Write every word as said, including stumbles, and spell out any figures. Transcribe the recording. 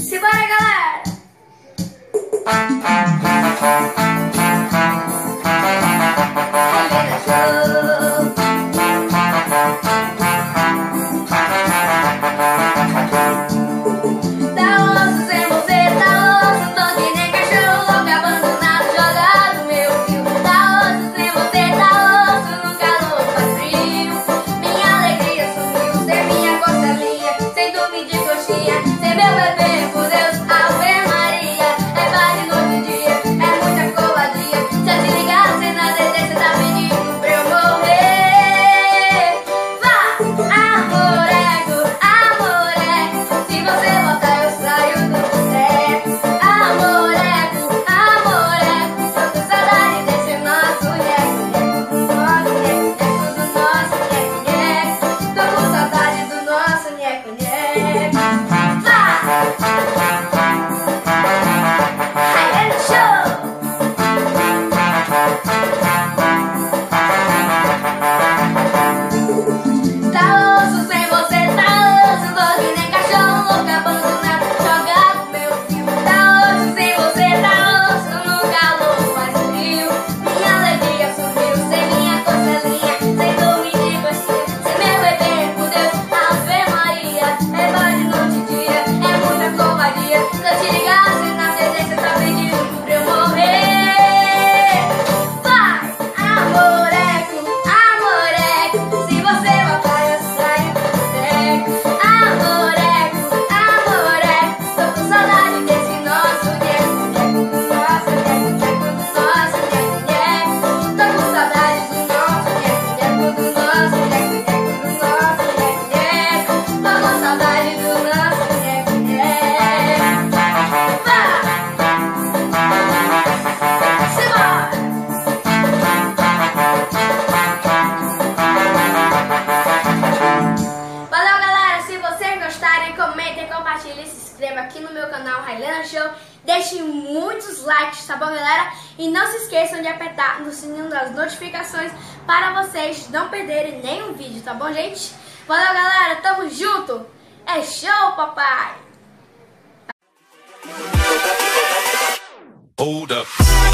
Simbora, galera! Compartilhe, se inscreva aqui no meu canal Railana Show, deixe muitos likes, tá bom, galera? E não se esqueçam de apertar no sininho das notificações para vocês não perderem nenhum vídeo, tá bom, gente? Valeu, galera, tamo junto! É show, papai! Hold up.